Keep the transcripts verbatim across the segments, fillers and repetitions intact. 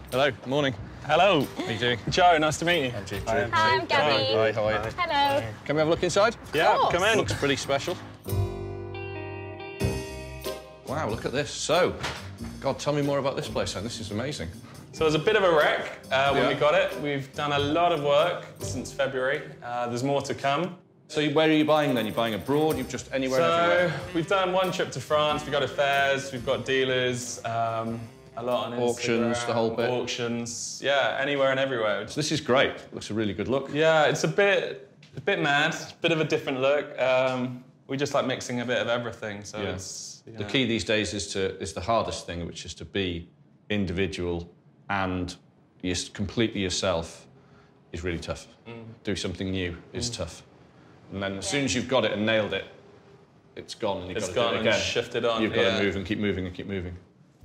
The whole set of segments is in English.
Hello, morning. Hello. How are you doing? Joe, nice to meet you. I'm G. Hi, I'm Gabby. Hi, how are you? Hello. Can we have a look inside? Yeah, come in. Looks pretty special. Wow, look at this. So, God, tell me more about this place then. This is amazing. So it was a bit of a wreck uh, when Yeah. we got it. We've done a lot of work since February. Uh, there's more to come. So where are you buying then? You're buying abroad? You've just anywhere and So everywhere? we've done one trip to France. We've got affairs. We've got dealers. Um, a lot on Auctions, Instagram, the whole bit. Auctions. Yeah, anywhere and everywhere. So this is great. Looks a really good look. Yeah, it's a bit, a bit mad. A bit of a different look. Um, we just like mixing a bit of everything. So Yeah. it's you know. The key these days is to is the hardest thing, which is to be individual and just completely yourself is really tough. Mm. Do something new is mm. tough. And then as soon as you've got it and nailed it, it's gone and you've It's got to gone do it and again. shifted on. You've got yeah. to move and keep moving and keep moving.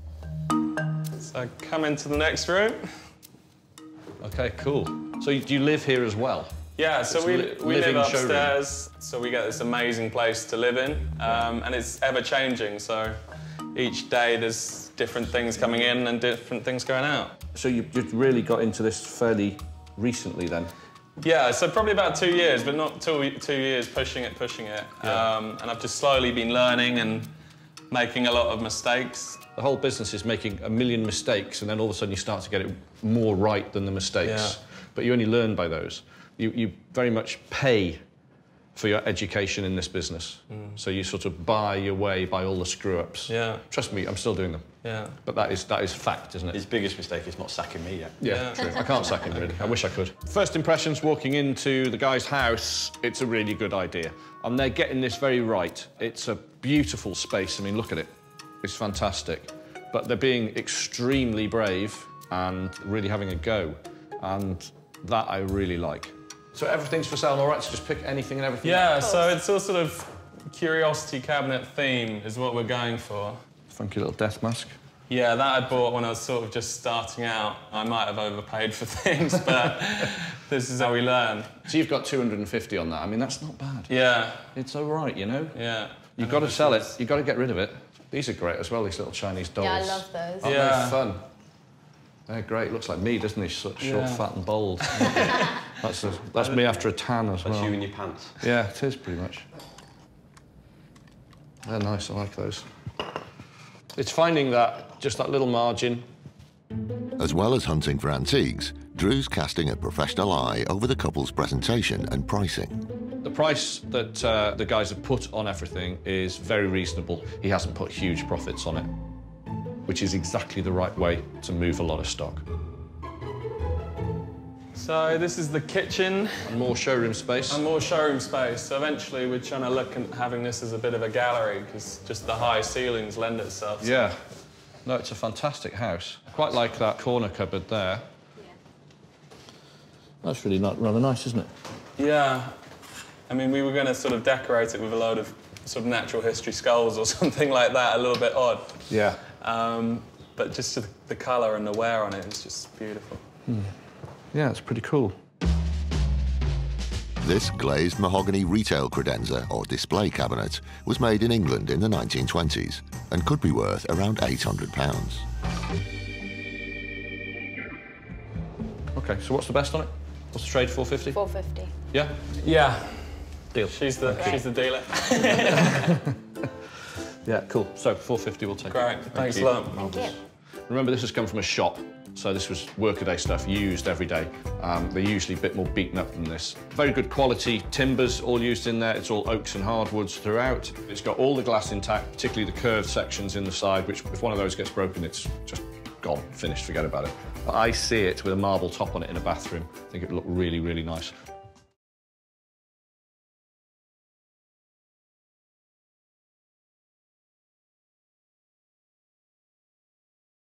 So come into the next room. Okay, cool. So do you live here as well? Yeah, so It's we, li we live living upstairs, showroom. so we get this amazing place to live in, um, and it's ever-changing, so each day there's different things coming in and different things going out. So you, you've really got into this fairly recently then? Yeah, so probably about two years, but not two, two years pushing it, pushing it. Yeah. Um, and I've just slowly been learning and making a lot of mistakes. The whole business is making a million mistakes and then all of a sudden you start to get it more right than the mistakes. Yeah. But you only learn by those. You, you very much pay for your education in this business. Mm. So you sort of buy your way by all the screw-ups. Yeah. Trust me, I'm still doing them. Yeah. But that is, that is fact, isn't it? His biggest mistake is not sacking me yet. Yeah, Yeah. true. I can't sack him, really. I wish I could. First impressions walking into the guy's house, it's a really good idea. And they're getting this very right. It's a beautiful space. I mean, look at it. It's fantastic. But they're being extremely brave and really having a go. And that I really like. So everything's for sale, all right? So just pick anything and everything? Yeah, so it's all sort of curiosity cabinet theme is what we're going for. Funky little death mask. Yeah, that I bought when I was sort of just starting out. I might have overpaid for things, but this is how we learn. So you've got two hundred and fifty on that. I mean, that's not bad. Yeah. It's all right, you know? Yeah. You've got to sell it. You've got to get rid of it. These are great as well, these little Chinese dolls. Yeah, I love those. Aren't Yeah. they fun? They're great. Looks like me, doesn't he? Short, short Yeah. fat and bold. that's a, that's me after a tan as well. That's you in your pants. Yeah, it is pretty much. They're nice. I like those. It's finding that, just that little margin. As well as hunting for antiques, Drew's casting a professional eye over the couple's presentation and pricing. The price that uh, the guys have put on everything is very reasonable. He hasn't put huge profits on it, which is exactly the right way to move a lot of stock. So this is the kitchen. And more showroom space. And more showroom space. So eventually we're trying to look at having this as a bit of a gallery because just the high ceilings lend itself. Yeah. No, it's a fantastic house. I quite like that corner cupboard there. Yeah. That's really not, rather nice, isn't it? Yeah. I mean, we were going to sort of decorate it with a load of sort of natural history skulls or something like that, a little bit odd. Yeah. Um, but just the, the colour and the wear on it is just beautiful. Hmm. Yeah, it's pretty cool. This glazed mahogany retail credenza, or display cabinet, was made in England in the nineteen twenties and could be worth around eight hundred pounds. OK, so what's the best on it? What's the trade, four fifty? four fifty. Yeah? Yeah. Deal. She's the, Okay. she's the dealer. Yeah, cool. So four fifty we'll take. Great, it. thanks Thank a you. lot. Thank you. Remember, this has come from a shop, so this was workaday stuff used every day. Um, they're usually a bit more beaten up than this. Very good quality timbers all used in there. It's all oaks and hardwoods throughout. It's got all the glass intact, particularly the curved sections in the side, which if one of those gets broken, it's just gone, finished, forget about it. But I see it with a marble top on it in a bathroom. I think it would look really, really nice.